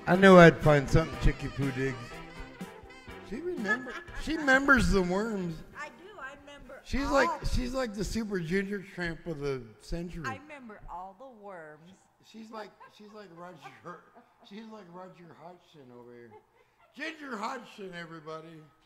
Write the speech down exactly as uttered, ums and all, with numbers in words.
I knew I'd find something Chicky Poo digs. She remember. She remembers the worms. I do. I remember. She's all, like she's like the super ginger tramp of the century. I remember all the worms. She's like she's like Roger. She's like Roger Hodgson over here. Ginger Hodgson, everybody.